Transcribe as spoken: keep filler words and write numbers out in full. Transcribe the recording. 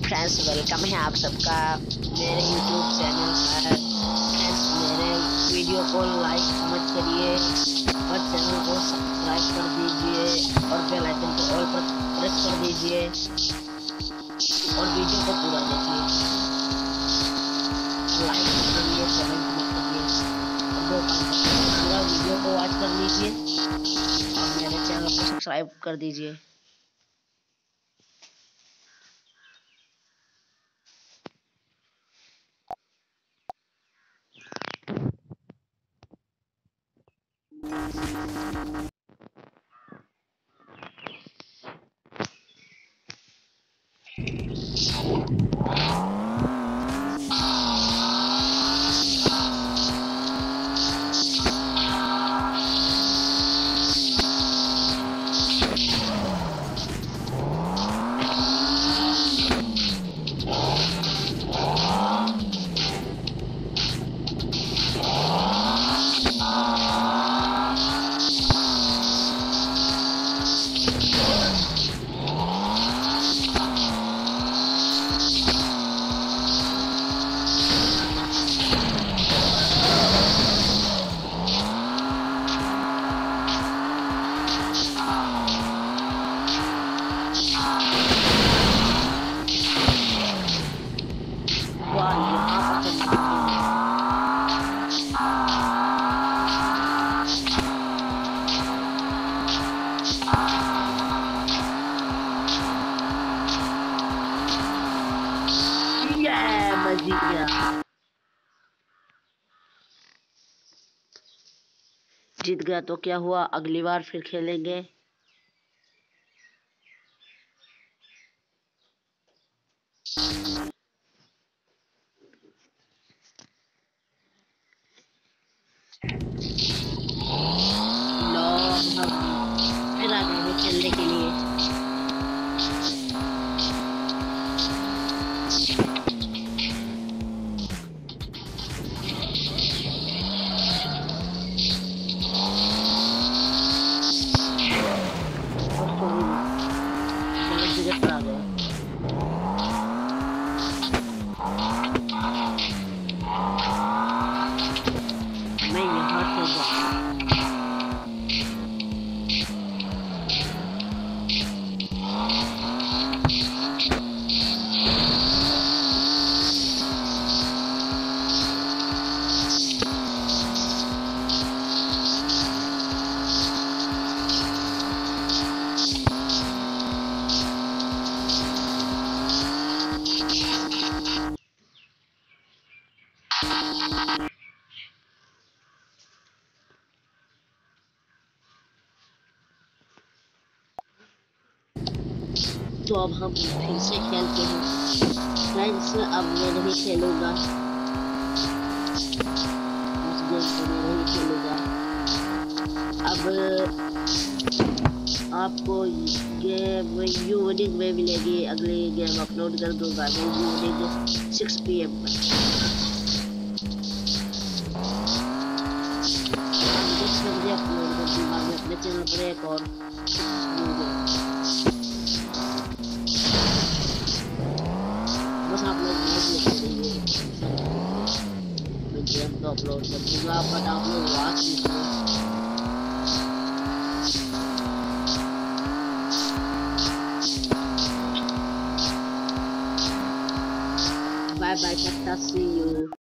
Friends, welcome है आप सबका मेरे यूट्यूब चैनल पर। फ्रेंड्स, मेरे वीडियो को लाइक मत करिए और चैनल को सब्सक्राइब कर दीजिए और बेल आइकन को ऑल पर प्रेस कर दीजिए और वीडियो को पूरा देखिए। लाइक मत करिए, कमेंट मत करिए और दो काम करिए, पूरा वीडियो को वॉच कर लीजिए और मेरे चैनल को सब्सक्राइब कर दीजिए। जीत गया जीत गया तो क्या हुआ, अगली बार फिर खेलेंगे। लो फिर आ गए खेलने के लिए। मैं यहाँ से जाऊँ तो अब हम फिर से खेलते हैं फ्रेंड्स। अब मैं नहीं खेलूंगा, उस गेम को मैं नहीं खेलूंगा। अब आपको गेम यूनिक में मिलेगी, अगली गेम अपलोड कर दूंगा मैं यूनिक सिक्स पी एम पर। दस बजे अपलोड कर दूंगा मैं अपने चैनल पर एक और बस आप लोग मैं गेम तो अपलोड कर दूंगा बट आप लोग वॉच कीजिए। Bye bye, see you.